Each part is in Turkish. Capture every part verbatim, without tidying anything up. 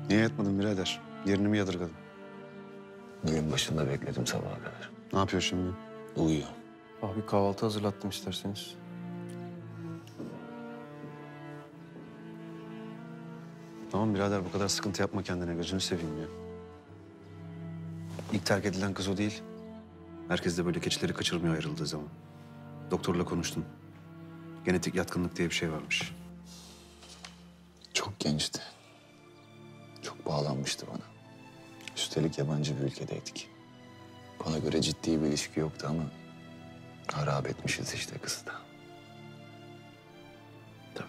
Niye yatmadın birader? Yerini mi yadırgadın? Gün başında bekledim sabaha kadar. Ne yapıyor şimdi? Uyuyor. Abi kahvaltı hazırlattım isterseniz. Tamam birader bu kadar sıkıntı yapma kendine, gözünü seveyim ya. İlk terk edilen kız o değil. Herkes de böyle keçileri kaçırmıyor ayrıldığı zaman. Doktorla konuştum. Genetik yatkınlık diye bir şey varmış. Çok gençti. Çok bağlanmıştı bana. Üstelik yabancı bir ülkedeydik. Bana göre ciddi bir ilişki yoktu ama harap etmişiz işte kızı da. Tabii.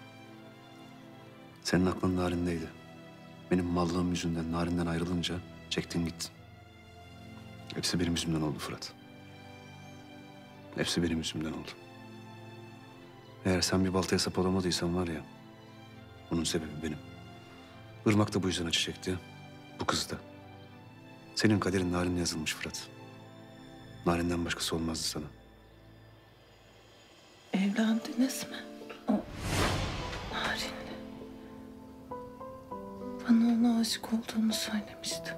Senin aklın Narin'deydi. Benim mallığım yüzünden Narin'den ayrılınca çektin gittin. Hepsi benim yüzümden oldu Fırat. Hepsi benim yüzümden oldu. Eğer sen bir baltaya sap olamadıysan var ya, bunun sebebi benim. Irmak da bu yüzden acı çekti. Bu kız da. Senin kaderin Narin'le yazılmış Fırat. Narin'den başkası olmazdı sana. Evlendiniz mi? O Narin'le. Bana ona aşık olduğunu söylemiştin.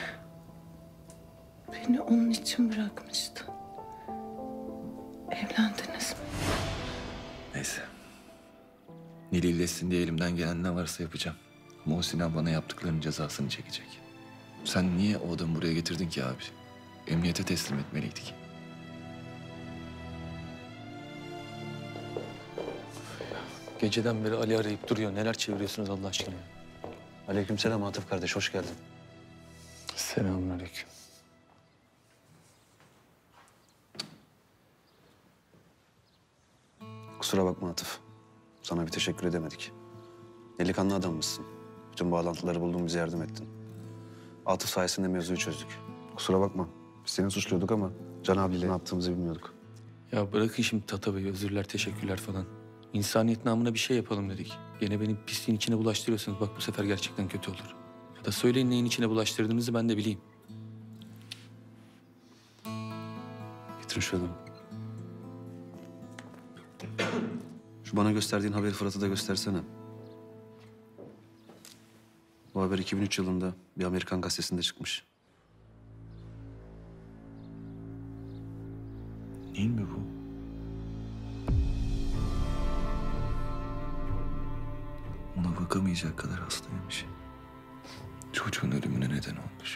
Beni onun için bırakmıştın. Evlendiniz mi? Neyse. Nil iyileşsin diye elimden gelen ne varsa yapacağım. Ama o Sinan bana yaptıklarının cezasını çekecek. Sen niye o adamı buraya getirdin ki abi? Emniyete teslim etmeliydik. Geceden beri Ali arayıp duruyor. Neler çeviriyorsunuz Allah aşkına? Aleykümselam Atıf kardeş, hoş geldin. Selamünaleyküm. Kusura bakma Atıf. Sana bir teşekkür edemedik. Delikanlı adammışsın. Bütün bağlantıları buldun, bize yardım ettin. Atıf sayesinde mevzuyu çözdük. Kusura bakma. Biz seni suçluyorduk ama Can abiyle ne yaptığımızı bilmiyorduk. Ya bırakın şimdi Tata Bey, özürler, teşekkürler falan. İnsaniyet namına bir şey yapalım dedik. Gene beni pisliğin içine bulaştırıyorsunuz. Bak bu sefer gerçekten kötü olur. Ya da söyleyin neyin içine bulaştırdığınızı ben de bileyim. Getirin şu adamı. Şu bana gösterdiğin haberi Fırat'a da göstersene. Bu haber iki bin üç yılında bir Amerikan gazetesinde çıkmış. Değil mi bu? Ona bakamayacak kadar hastaymış. Çocuğun ölümüne neden olmuş.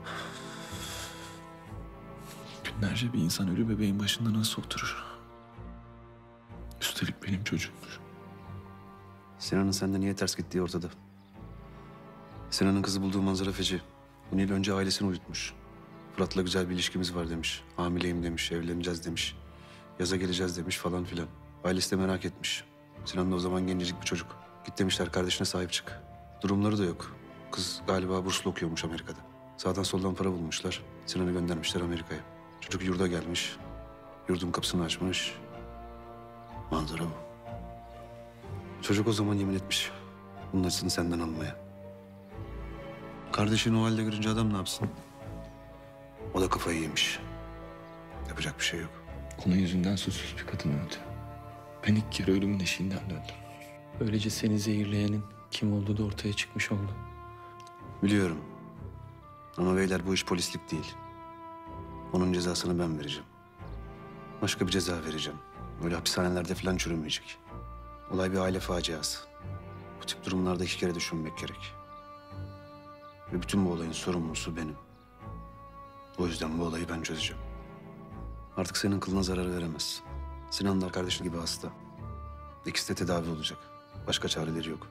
Günlerce bir insan ölü bebeğin başında nasıl oturur? Üstelik benim çocuğummuş. Sinan'ın sende niye ters gittiği ortada. Sinan'ın kızı bulduğu manzara feci. Bu Nil önce ailesini uyutmuş. Fırat'la güzel bir ilişkimiz var demiş. Hamileyim demiş, evleneceğiz demiş. Yaza geleceğiz demiş falan filan. Ailesi de merak etmiş. Sinan da o zaman gencecik bir çocuk. Git demişler kardeşine sahip çık. Durumları da yok. Kız galiba burslu okuyormuş Amerika'da. Sağdan soldan para bulmuşlar. Sinan'ı göndermişler Amerika'ya. Çocuk yurda gelmiş. Yurdun kapısını açmış. Manzara bu. Çocuk o zaman yemin etmiş. Bunun acısını senden almaya. Kardeşini o halde görünce adam ne yapsın? O da kafayı yemiş. Yapacak bir şey yok. Onun yüzünden suçsuz bir kadın öldü. Ben ilk kere ölümün eşiğinden döndüm. Böylece seni zehirleyenin kim olduğu da ortaya çıkmış oldu. Biliyorum. Ama beyler bu iş polislik değil. Onun cezasını ben vereceğim. Başka bir ceza vereceğim. Böyle hapishanelerde falan çürümeyecek. Olay bir aile faciası. Bu tip durumlarda iki kere düşünmek gerek. Ve bütün bu olayın sorumlusu benim. O yüzden bu olayı ben çözeceğim. Artık senin kılına zarar veremez. Sinan da kardeşin gibi hasta. İkisi de tedavi olacak. Başka çareleri yok.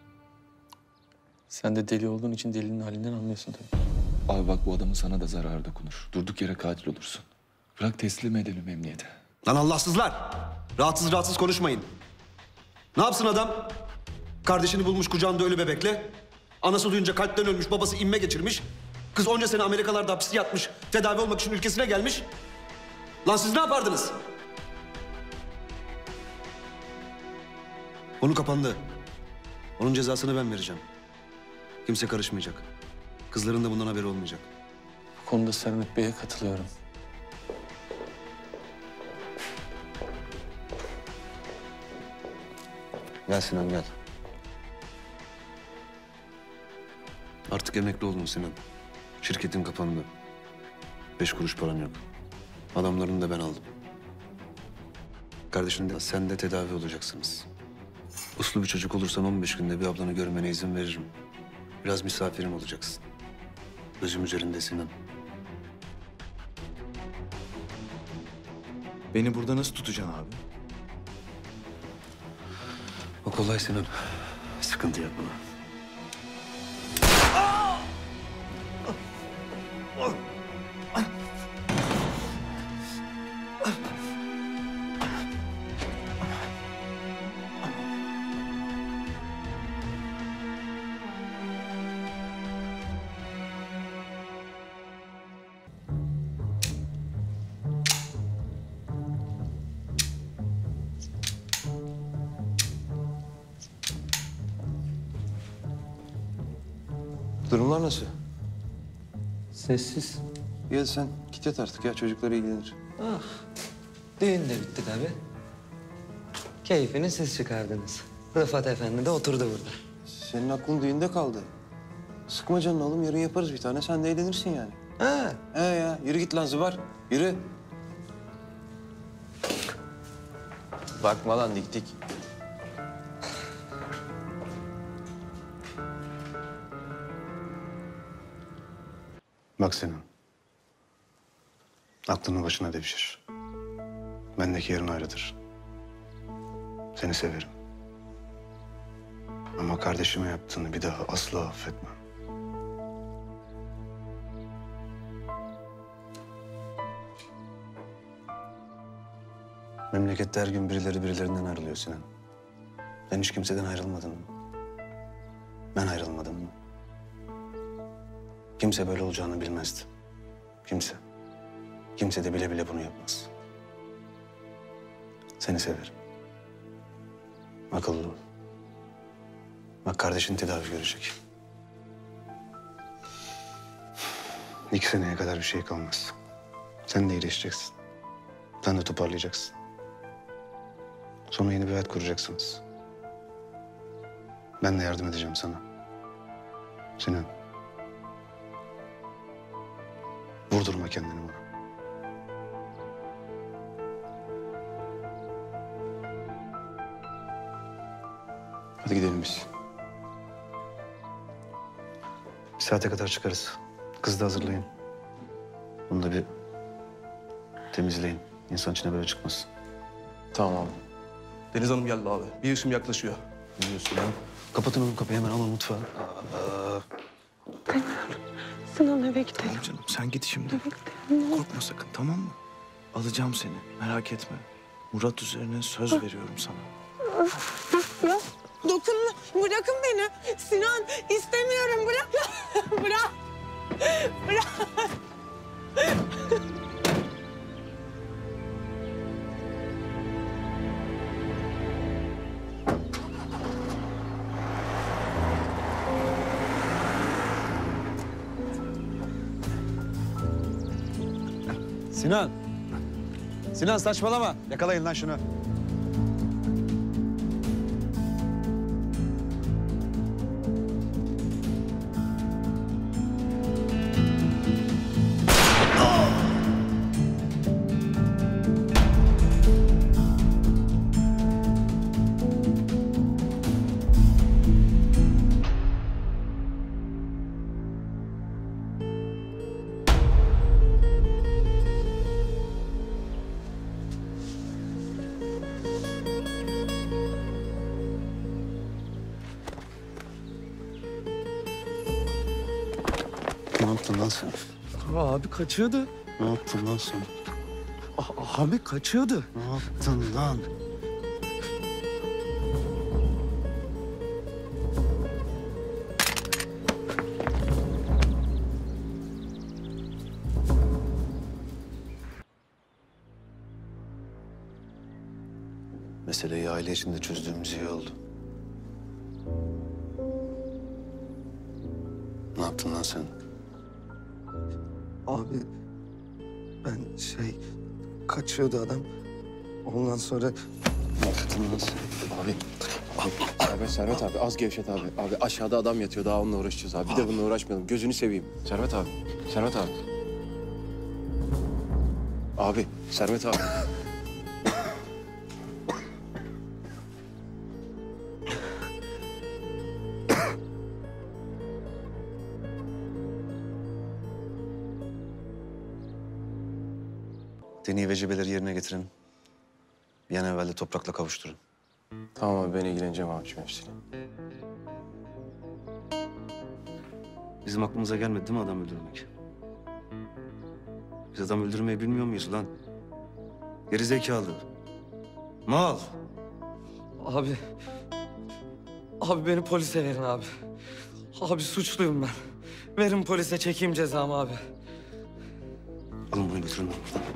Sen de deli olduğun için delinin halinden anlıyorsun tabii. Abi bak bu adamın sana da zararı dokunur. Durduk yere katil olursun. Bırak teslim edelim emniyete. Lan Allahsızlar! Rahatsız rahatsız konuşmayın. Ne yapsın adam? Kardeşini bulmuş kucağında ölü bebekle. Anası duyunca kalpten ölmüş, babası inme geçirmiş. Kız onca sene Amerikalarda hapiste yatmış. Tedavi olmak için ülkesine gelmiş. Lan siz ne yapardınız? Konu kapandı. Onun cezasını ben vereceğim. Kimse karışmayacak. Kızların da bundan haberi olmayacak. Bu konuda Sermet Bey'e katılıyorum. Gel Sinan gel. Artık emekli oldun Sinan. Şirketin kapandı. Beş kuruş paran yok. Adamlarını da ben aldım. Kardeşin de sen de tedavi olacaksınız. Uslu bir çocuk olursan on beş günde bir ablanı görmene izin veririm. Biraz misafirim olacaksın. Gözüm üzerinde Sinan. Beni burada nasıl tutacaksın abi? O kolay Sinan. Sıkıntı yapma. Durumlar nasıl? Sessiz. Ya sen git yat artık ya, çocuklar ilgilenir. Ah, düğün de bitti tabii. Keyfini siz çıkardınız. Rıfat Efendi de oturdu burada. Senin aklın düğünde kaldı. Sıkma canını oğlum, yarın yaparız bir tane, sen de eğlenirsin yani. Ha, He ya, yürü git lan zıbar, yürü. Bakma lan dik dik. Bak Sinan. Aklını başına devşir. Bendeki yerin ayrıdır. Seni severim. Ama kardeşime yaptığını bir daha asla affetmem. Memlekette her gün birileri birilerinden ayrılıyor Sinan. Ben hiç kimseden ayrılmadım mı? Ben ayrılmadım mı? Kimse böyle olacağını bilmezdi. Kimse. Kimse de bile bile bunu yapmaz. Seni severim. Akıllı ol. Bak kardeşin tedavi görecek. İki seneye kadar bir şey kalmaz. Sen de iyileşeceksin. Sen de toparlayacaksın. Sonra yeni bir hayat kuracaksınız. Ben de yardım edeceğim sana. Sinan. Vurdurma kendini bana. Hadi gidelim biz. Bir saate kadar çıkarız. Kızı da hazırlayın. Bunu da bir temizleyin. İnsan içine böyle çıkmasın. Tamam abi. Deniz Hanım geldi abi. Bir ışım yaklaşıyor. Ne diyorsun ya? Kapatın oğlum kapıyı, hemen alın mutfağa. Sinan eve gidelim. Tamam canım sen git şimdi. Eve gidelim. Korkma sakın tamam mı? Alacağım seni merak etme. Murat üzerine söz veriyorum sana. Dokunma. Bırakın beni. Sinan istemiyorum. Bırak. Bırak. Bırak. Sinan! Sinan saçmalama. Yakalayın lan şunu. Ne yaptın lan sen? Abi kaçıyordu. Ne yaptın lan sen? A- abi kaçıyordu. Ne yaptın lan? Meseleyi aile içinde çözdüğümüz iyi oldu. Ne yaptın lan sen? abi ben şey kaçıyordu adam. Ondan sonra Ne yaptın lan sen? Abi, Servet, Servet abi az gevşet abi. Abi aşağıda adam yatıyor daha onunla uğraşacağız abi. Bir de bununla uğraşmayalım. Gözünü seveyim. Servet abi. Servet abi. Abi, Servet abi. Deni vecibeleri yerine getirin. Bir an evvel de toprakla kavuşturun. Tamam abi ben ilgileneceğim abiciğim hepsiyle. Bizim aklımıza gelmedi değil mi adam öldürmek? Biz adam öldürmeyi bilmiyor muyuz lan? Geri zekalı. Mal. Abi. Abi beni polise verin abi. Abi suçluyum ben. Verin polise çekeyim cezamı abi. Alın bunu götürün lan buradan.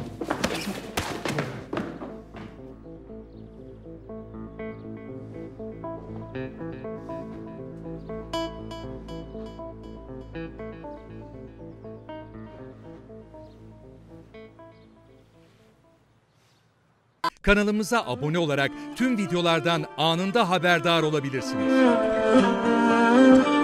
Kanalımıza abone olarak tüm videolardan anında haberdar olabilirsiniz.